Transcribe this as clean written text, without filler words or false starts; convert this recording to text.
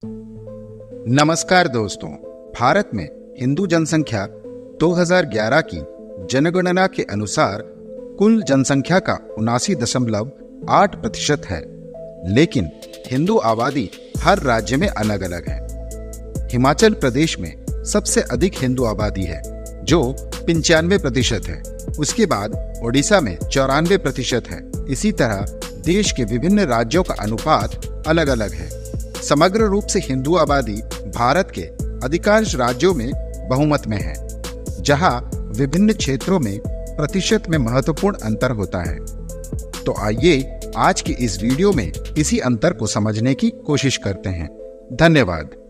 नमस्कार दोस्तों, भारत में हिंदू जनसंख्या 2011 की जनगणना के अनुसार कुल जनसंख्या का 79.8% है, लेकिन हिंदू आबादी हर राज्य में अलग अलग है। हिमाचल प्रदेश में सबसे अधिक हिंदू आबादी है जो 95% है। उसके बाद ओडिशा में 94% है। इसी तरह देश के विभिन्न राज्यों का अनुपात अलग अलग है। समग्र रूप से हिंदू आबादी भारत के अधिकांश राज्यों में बहुमत में है, जहां विभिन्न क्षेत्रों में प्रतिशत में महत्वपूर्ण अंतर होता है। तो आइए आज की इस वीडियो में इसी अंतर को समझने की कोशिश करते हैं। धन्यवाद।